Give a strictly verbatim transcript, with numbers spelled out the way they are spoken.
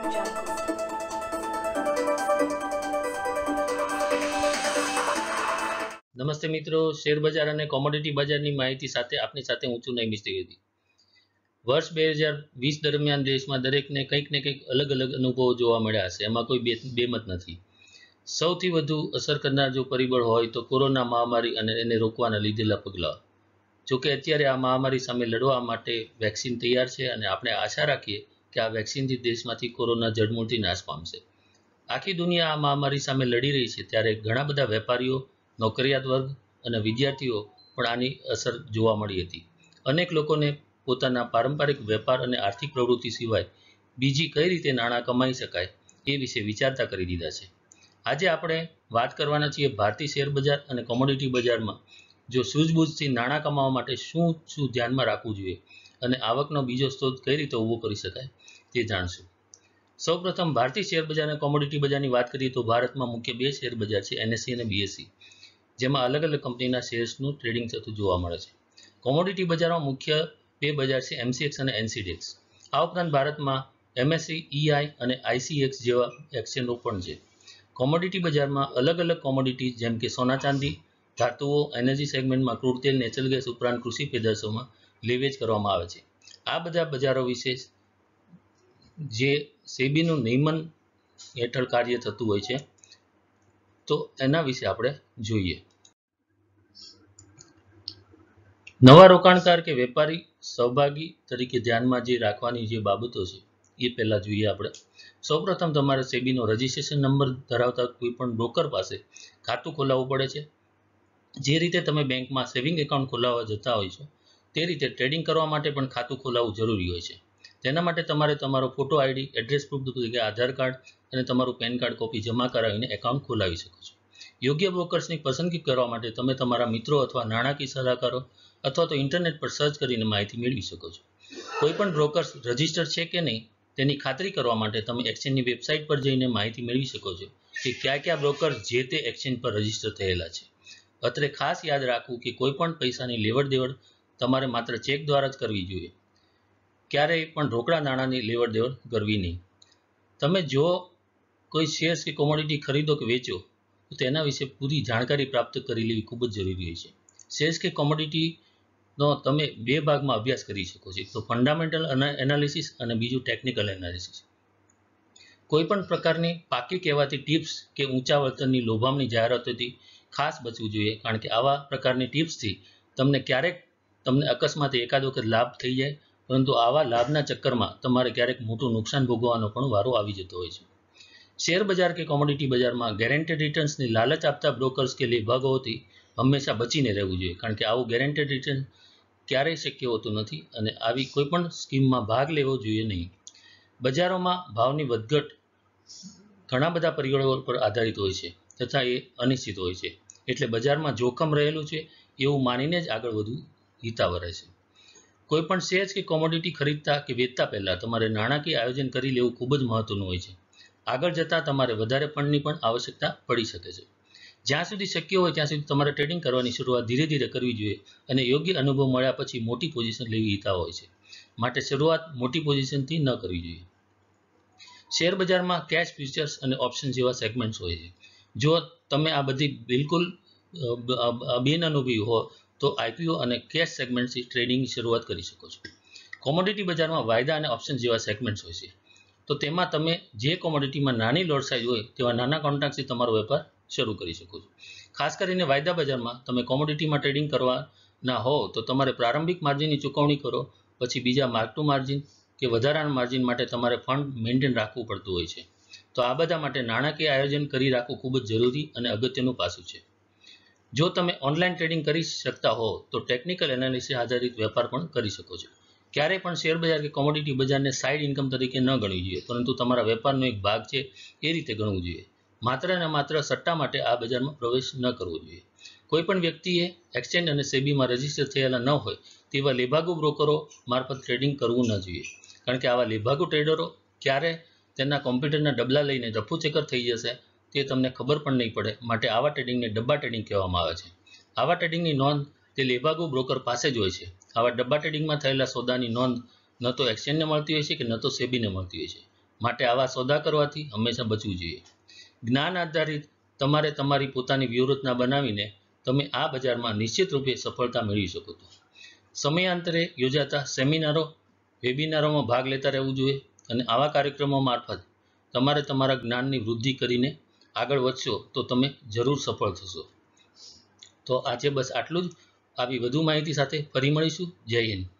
નમસ્તે મિત્રો, શેર બજાર અને કોમોડિટી બજારની માહિતી સાથે આપની સાથે હું છું નઈમ ત્રિવેદી. વર્ષ બે હજાર વીસ દરમિયાન દેશમાં દરેકને કંઈક ને કંઈક અલગ અલગ અનુભવો જોવા મળ્યા હશે. એમાં કોઈ બેમત નથી. સૌથી વધુ અસર કરનાર જો પરિબળ હોય તો કોરોના મહામારી અને એને રોકવાના લીધેલા પગલાં. જોકે અત્યારે આ મહામારી સામે લડવા માટે વેક્સિન તૈયાર છે અને આપણે આશા રાખીએ કે આ વેક્સિનથી દેશમાંથી કોરોના જડમૂળથી નાશ પામશે. આખી દુનિયા આ મહામારી સામે લડી રહી છે, ત્યારે ઘણા બધા વેપારીઓ, નોકરિયાત વર્ગ અને વિદ્યાર્થીઓ પણ આની અસર જોવા મળી હતી. અનેક લોકોને પોતાના પારંપરિક વેપાર અને આર્થિક પ્રવૃત્તિ સિવાય બીજી કઈ રીતે નાણાં કમાઈ શકાય એ વિશે વિચારતા કરી દીધા છે. આજે આપણે વાત કરવાના છીએ ભારતીય શેર બજાર અને કોમોડિટી બજારમાં જો સૂઝબૂઝથી નાણાં કમાવા માટે શું શું ધ્યાનમાં રાખવું જોઈએ અને આવકનો બીજો સ્ત્રોત કઈ રીતે ઊભો કરી શકાય તે જાણશું. સૌપ્રથમ ભારતીય શેર બજાર અને કોમોડિટી બજારની વાત કરીએ તો ભારતમાં મુખ્ય બે શેર બજાર છે, એનએસસી અને બીએસસી, જેમાં અલગ અલગ કંપનીના શેર્સનું ટ્રેડિંગ થતું જોવા મળે છે. કોમોડિટી બજારમાં મુખ્ય બે બજાર છે, એમસીએક્સ અને એનસીડેક્સ. આ ઉપરાંત ભારતમાં એમએસસી, ઈઆઈ અને આઈસીએક્સ જેવા એક્સચેન્જો પણ છે. કોમોડિટી બજારમાં અલગ અલગ કોમોડિટી જેમ કે સોના ચાંદી, ધાતુઓ, એનર્જી સેગમેન્ટમાં ક્રૂડ તેલ, નેચરલ ગેસ ઉપરાંત કૃષિ પેદાશોમાં લેવેચ કરવામાં આવે છે. આ બધા બજારો વિશે જે સેબીનું નિયમન હેઠળ કાર્ય થતું હોય છે, તો એના વિશે આપણે જોઈએ. નવા રોકાણકાર કે વેપારી સહભાગી તરીકે ધ્યાનમાં જે રાખવાની જે બાબતો છે એ પહેલા જોઈએ આપણે. સૌપ્રથમ તમારે સેબીનો રજિસ્ટ્રેશન નંબર ધરાવતા કોઈ પણ બ્રોકર પાસે ખાતું ખોલાવવું પડે છે. જે રીતે તમે બેંકમાં સેવિંગ એકાઉન્ટ ખોલાવવા જતા હોય છો તે રીતે ટ્રેડિંગ કરવા માટે પણ ખાતું ખોલાવવું જરૂરી હોય છે. તેના માટે તમારે તમારો ફોટો આઈડી, એડ્રેસ પ્રૂફ તરીકે આધાર કાર્ડ અને તમારું પેન કાર્ડ કોપી જમા કરાવીને એકાઉન્ટ ખોલાવી શકો છો. યોગ્ય બ્રોકર્સની પસંદગી કરવા માટે તમે તમારા મિત્રો અથવા નાણાકીય સલાહકારો અથવા તો ઇન્ટરનેટ પર સર્ચ કરીને માહિતી મેળવી શકો છો. કોઈપણ બ્રોકર્સ રજિસ્ટર છે કે નહીં તેની ખાતરી કરવા માટે તમે એક્સચેન્જની વેબસાઇટ પર જઈને માહિતી મેળવી શકો છો કે કયા કયા બ્રોકર્સ જે તે એક્સચેન્જ પર રજિસ્ટર થયેલા છે. અત્રે ખાસ યાદ રાખવું કે કોઈ પણ પૈસાની લેવડ દેવડ તમારે માત્ર ચેક દ્વારા જ કરવી જોઈએ. ક્યારેય પણ રોકડા નાણાંની લેવડ દેવડ કરવી નહીં. તમે જો કોઈ શેર્સ કે કોમોડિટી ખરીદો કે વેચો તો તેના વિશે પૂરી જાણકારી પ્રાપ્ત કરી લેવી ખૂબ જ જરૂરી હોય છે. શેર્સ કે કોમોડિટીનો તમે બે ભાગમાં અભ્યાસ કરી શકો છો, તો ફંડામેન્ટલ એનાલિસિસ અને બીજું ટેકનિકલ એનાલિસિસ. કોઈ પણ પ્રકારની પાકી કહેવાતી ટિપ્સ કે ઊંચા વળતરની લોભામણી જાહેરાતોથી ખાસ બચવું જોઈએ, કારણ કે આવા પ્રકારની ટિપ્સથી તમને ક્યારેક તમને અકસ્માતે એકાદ વખત લાભ થઈ જાય, પરંતુ આવા લાભના ચક્કરમાં તમારે ક્યારેક મોટું નુકસાન ભોગવવાનો પણ વારો આવી જતો હોય છે. શેર બજાર કે કોમોડિટી બજારમાં ગેરંટેડ રિટર્ન્સની લાલચ આપતા બ્રોકર્સ કે લેભાગોથી હંમેશા બચીને રહેવું જોઈએ, કારણ કે આવું ગેરંટેડ રિટર્ન ક્યારેય શક્ય હોતું નથી અને આવી કોઈ પણ સ્કીમમાં ભાગ લેવો જોઈએ નહીં. બજારોમાં ભાવની વધઘટ ઘણા બધા પરિબળો પર આધારિત હોય છે તથા એ અનિશ્ચિત હોય છે, એટલે બજારમાં જોખમ રહેલું છે એવું માનીને જ આગળ વધવું હિતાવહ છે. કોઈ પણ શેર્સ કે કોમોડિટી ખરીદતા કે વેચતા પહેલાં તમારે નાણાકીય આયોજન કરી લેવું ખૂબ જ મહત્વનું હોય છે. આગળ જતાં તમારે વધારે ફંડની પણ આવશ્યકતા પડી શકે છે. જ્યાં સુધી શક્ય હોય ત્યાં સુધી તમારે ટ્રેડિંગ કરવાની શરૂઆત ધીરે ધીરે કરવી જોઈએ અને યોગ્ય અનુભવ મળ્યા પછી મોટી પોઝિશન લેવી હિતાવહ હોય છે. માટે શરૂઆત મોટી પોઝિશનથી ન કરવી જોઈએ. શેર બજારમાં કેશ, ફ્યુચર્સ અને ઓપ્શન જેવા સેગમેન્ટ્સ હોય છે. જો તમે આ બધી બિલકુલ બિનઅનુભવી હો તો આઈપીઓ અને કેશ સેગમેન્ટથી ટ્રેડિંગની શરૂઆત કરી શકો છો. કોમોડિટી બજારમાં વાયદા અને ઓપ્શન જેવા સેગમેન્ટ્સ હોય છે, તો તેમાં તમે જે કોમોડિટીમાં નાની લોટ સાઇઝ હોય તેવા નાના કોન્ટ્રાક્ટથી તમારો વેપાર શરૂ કરી શકો છો. ખાસ કરીને વાયદા બજારમાં તમે કોમોડિટીમાં ટ્રેડિંગ કરવાના હો તો તમારે પ્રારંભિક માર્જિનની ચૂકવણી કરો, પછી બીજા માર્ક ટુ માર્જિન કે વધારાના માર્જિન માટે તમારે ફંડ મેન્ટેન રાખવું પડતું હોય છે. તો આ બધા માટે નાણાકીય આયોજન કરી રાખવું ખૂબ જ જરૂરી અને અગત્યનું પાસું છે. જો તમે ઓનલાઈન ટ્રેડિંગ કરી શકતા હો તો ટેકનિકલ એનાલિસિસ આધારિત વેપાર પણ કરી શકો છો. ક્યારેય પણ શેર બજાર કે કોમોડિટી બજારને સાઇડ ઇન્કમ તરીકે ન ગણવી જોઈએ, પરંતુ તમારા વેપારનો એક ભાગ છે એ રીતે ગણવું જોઈએ. માત્ર ને માત્ર સટ્ટા માટે આ બજારમાં પ્રવેશ ન કરવો જોઈએ. કોઈપણ વ્યક્તિએ એક્સચેન્જ અને સેબીમાં રજિસ્ટર થયેલા ન હોય તેવા લેભાગુ બ્રોકરો મારફત ટ્રેડિંગ કરવું ન જોઈએ, કારણ કે આવા લેભાગુ ટ્રેડરો ક્યારે તેના કોમ્પ્યુટરના ડબલા લઈને રફુચક્કર થઈ જશે તે તમને ખબર પણ નહીં પડે. માટે આવા ટ્રેડિંગને ડબ્બા ટ્રેડિંગ કહેવામાં આવે છે. આવા ટ્રેડિંગની નોંધ તે લેભાગુ બ્રોકર પાસે જ હોય છે. આવા ડબ્બા ટ્રેડિંગમાં થયેલા સોદાની નોંધ ન તો એક્સચેન્જને મળતી હોય છે કે ન તો સેબીને મળતી હોય છે. માટે આવા સોદા કરવાથી હંમેશા બચવું જોઈએ. જ્ઞાન આધારિત તમારે તમારી પોતાની વ્યૂહરચના બનાવીને તમે આ બજારમાં નિશ્ચિત રૂપે સફળતા મેળવી શકો છો. સમયાંતરે યોજાતા સેમિનારો વેબિનારોમાં ભાગ લેતા રહેવું જોઈએ અને આવા કાર્યક્રમો મારફત તમારે તમારા જ્ઞાનની વૃદ્ધિ કરીને આગળ વધશો તો તમે જરૂર સફળ થશો. તો આજે બસ આટલું જ. આવી વધુ માહિતી સાથે ફરી મળીશું. જય હિન્દ.